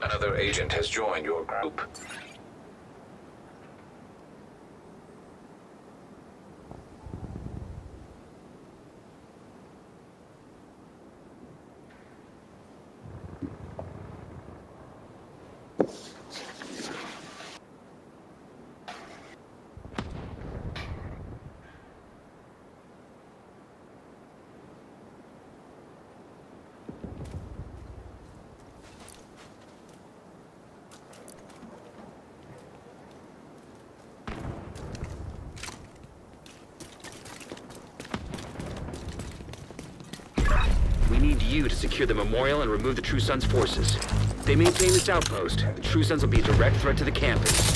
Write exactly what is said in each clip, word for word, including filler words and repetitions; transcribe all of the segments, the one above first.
Another agent has joined your group. We need you to secure the memorial and remove the True Sons' forces. If they maintain this outpost, the True Sons will be a direct threat to the campus.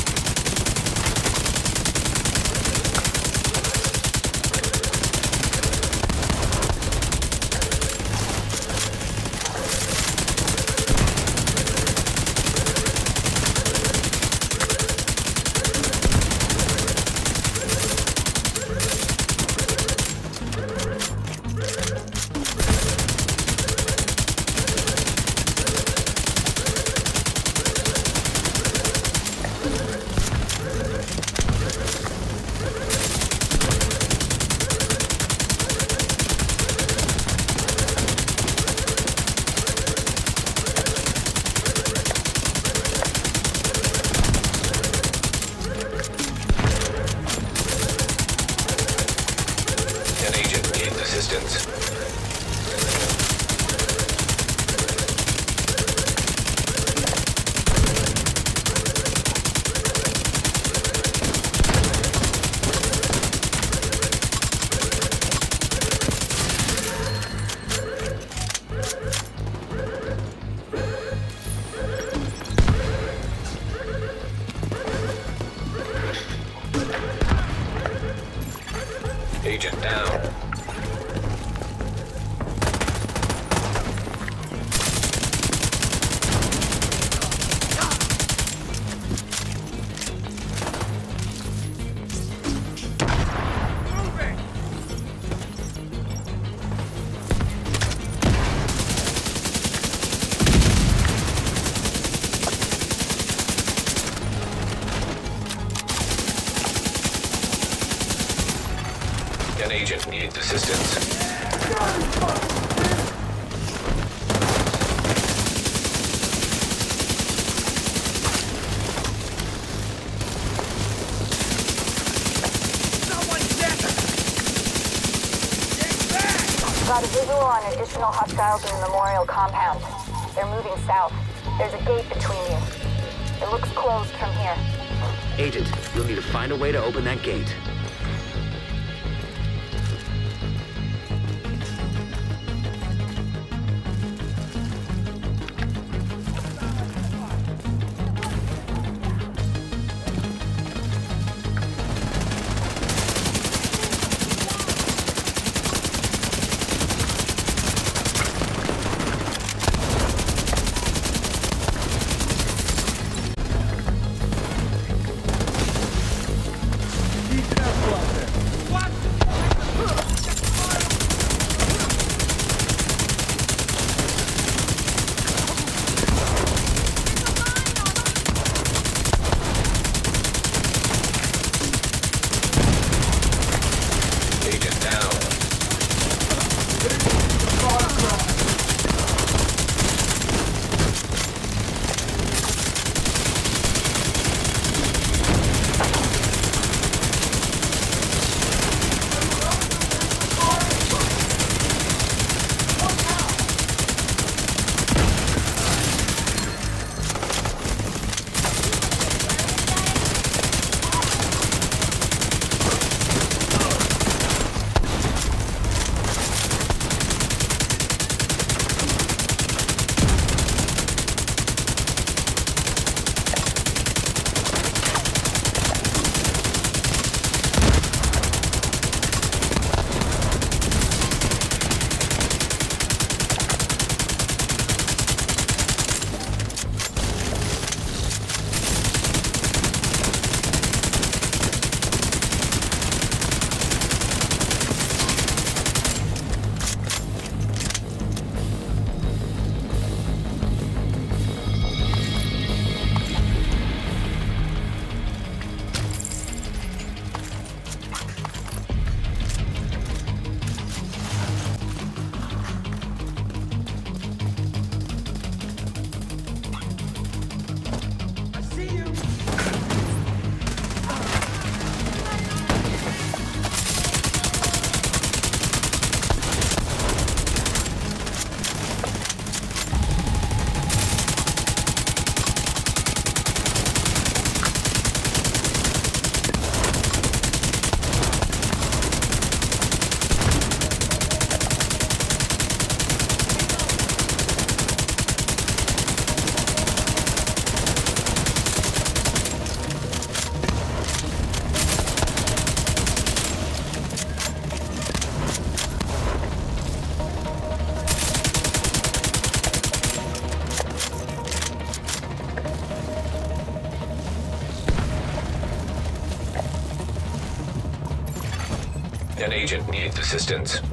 Agent down. An agent needs assistance. Got a visual on additional hostiles in the memorial compound. They're moving south. There's a gate between you. It looks closed from here. Agent, you'll need to find a way to open that gate. Keep it up. An agent needs assistance.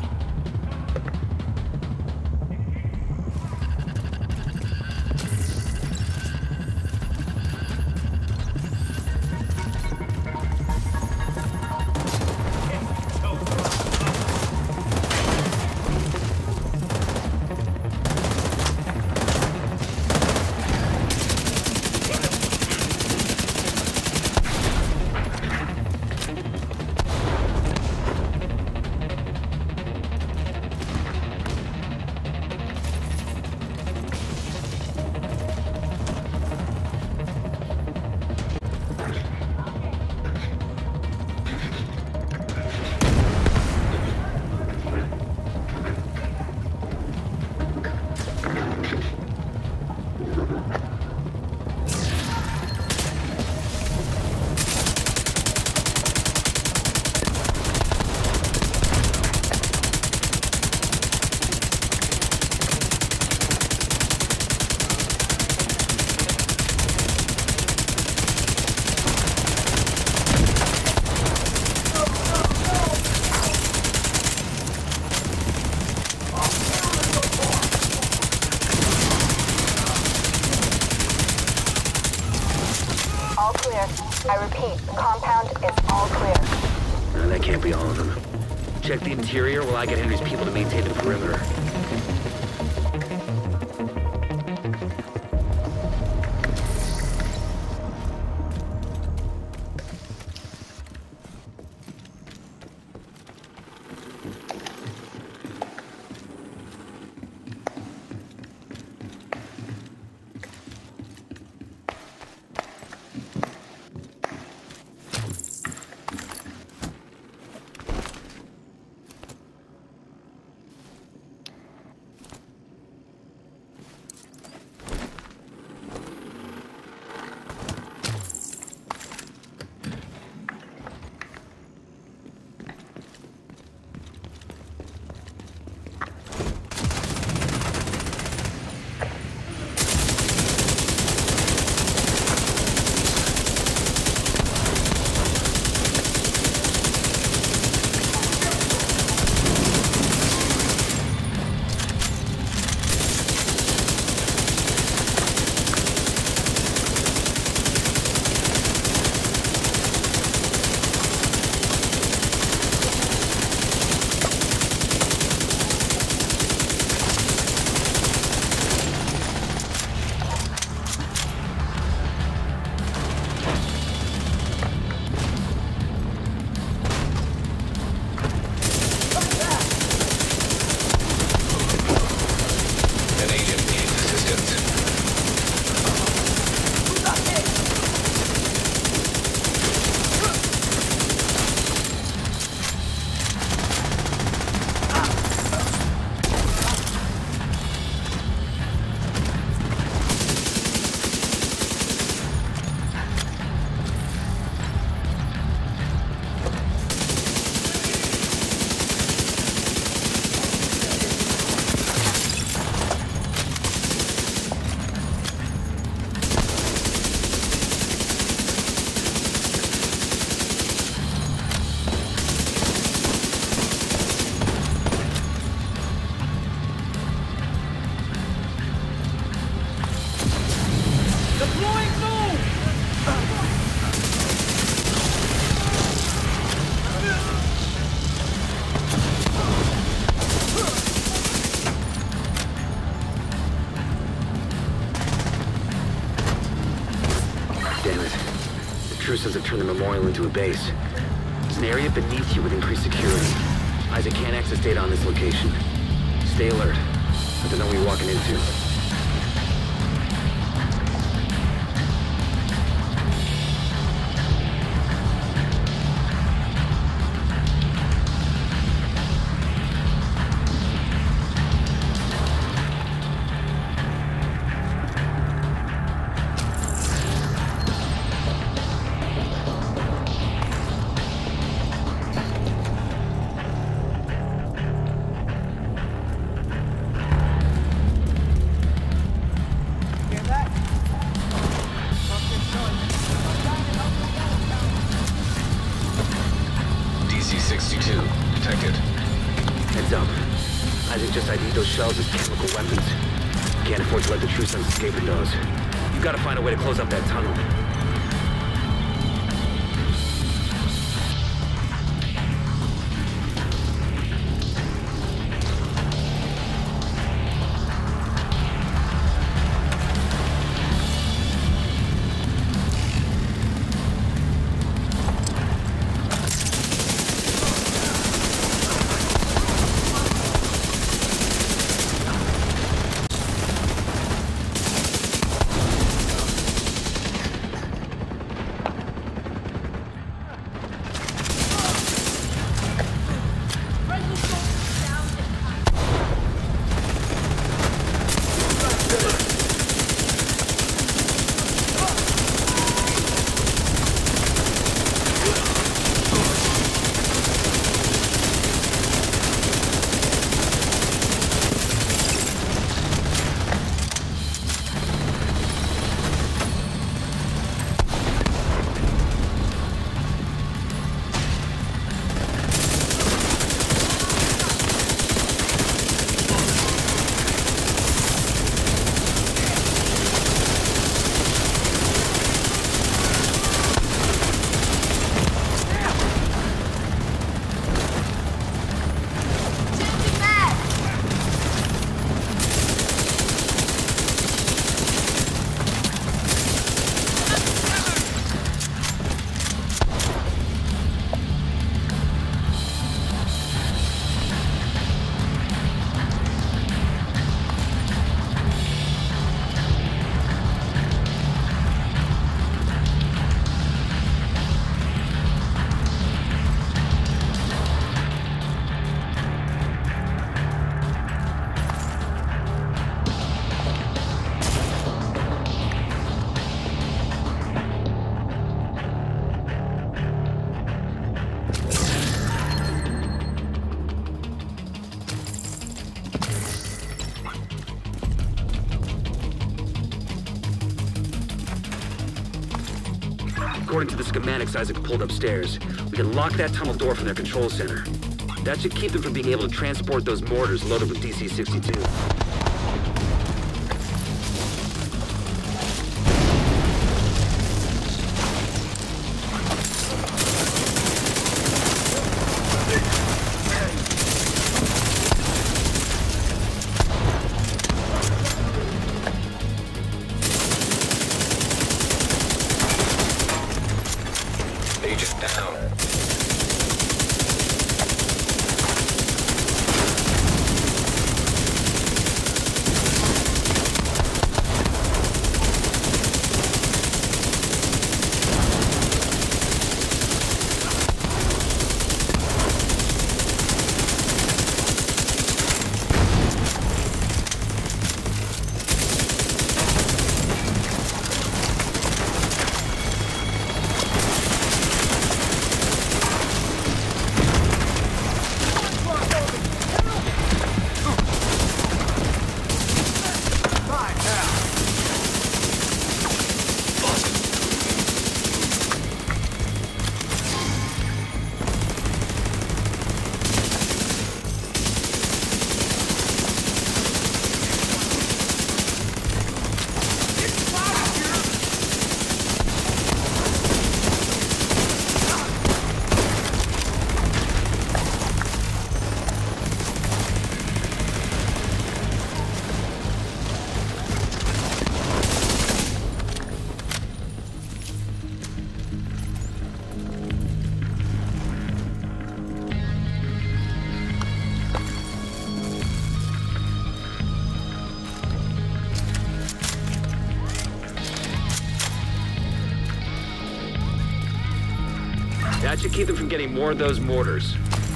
All clear. I repeat, the compound is all clear. No, that can't be all of them. Check the interior while I get Henry's people to maintain the perimeter. Intrusions have turned the memorial into a base. There's an area beneath you with increased security. Isaac can't access data on this location. Stay alert. I don't know what you're walking into. C sixty-two detected. Heads up. Isaac just I D'd those shells as chemical weapons. Can't afford to let the true sons escape with those. You gotta find a way to close up that tunnel. According to the schematics Isaac pulled upstairs, we can lock that tunnel door from their control center. That should keep them from being able to transport those mortars loaded with D C sixty-two. Agent down. That should keep them from getting more of those mortars.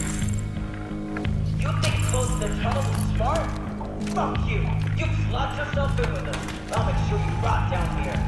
You think closing the tunnel is smart? Fuck you! You slot yourself in with us. I'll make sure you rot down here.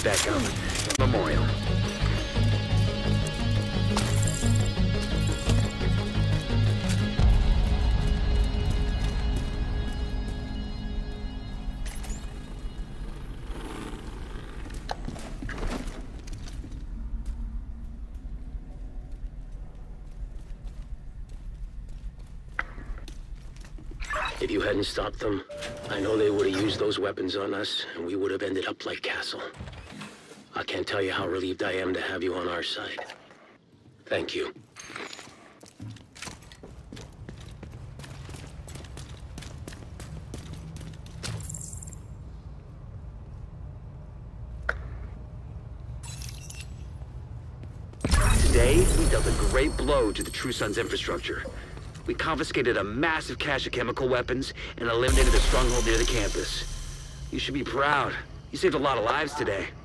back on the Memorial. If you hadn't stopped them, I know they would have used those weapons on us, and we would have ended up like Castle. I can't tell you how relieved I am to have you on our side. Thank you. Today, we dealt a great blow to the True Sons' infrastructure. We confiscated a massive cache of chemical weapons and eliminated the stronghold near the campus. You should be proud. You saved a lot of lives today.